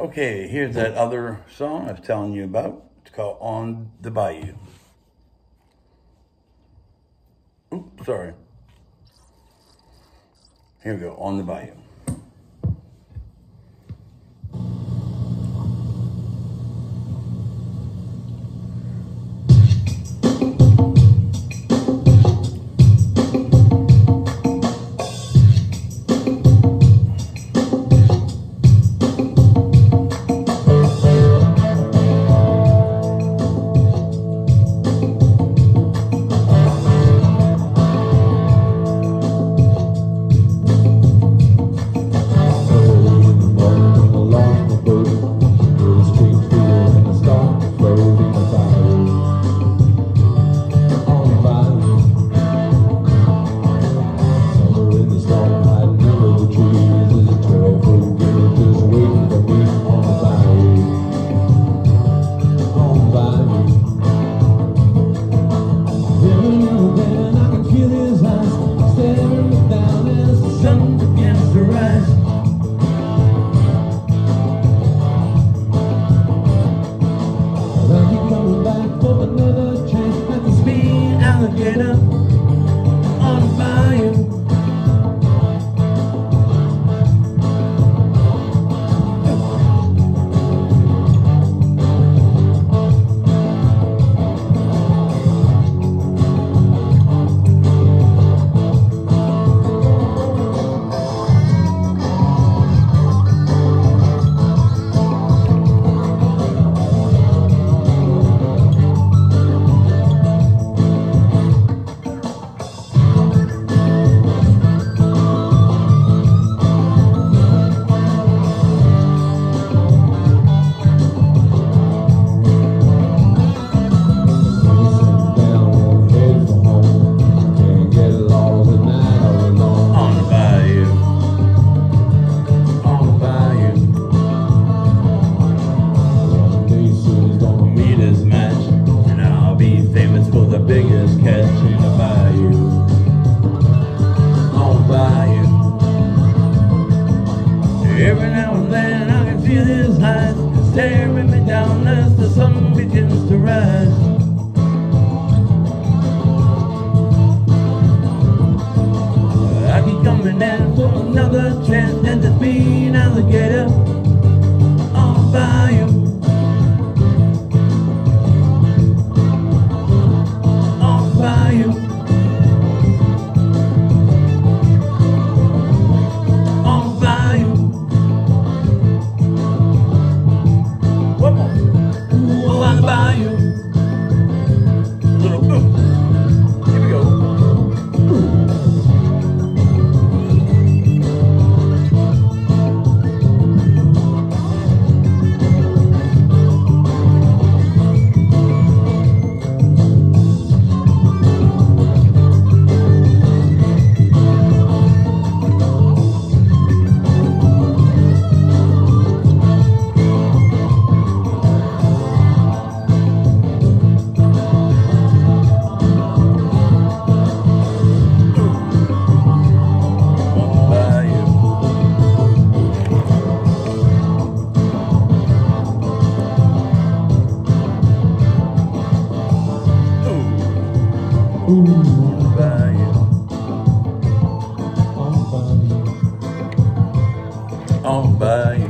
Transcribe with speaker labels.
Speaker 1: Okay, here's that other song I was telling you about. It's called On the Bayou. Oops, sorry. Here we go, On the Bayou. Every now and then I can feel his eyes staring me down as the sun begins to rise. I keep coming in for another chance and to be an alligator on the bayou. On the bayou. On Bayou.